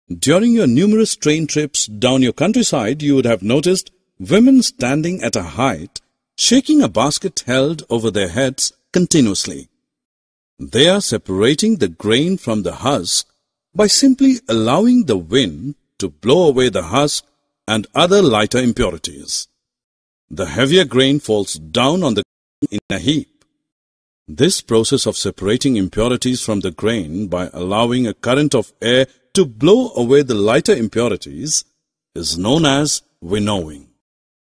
During your numerous train trips down your countryside, you would have noticed women standing at a height, shaking a basket held over their heads continuously. They are separating the grain from the husk by simply allowing the wind to blow away the husk and other lighter impurities. The heavier grain falls down on the ground in a heap. This process of separating impurities from the grain by allowing a current of air to blow away the lighter impurities is known as winnowing.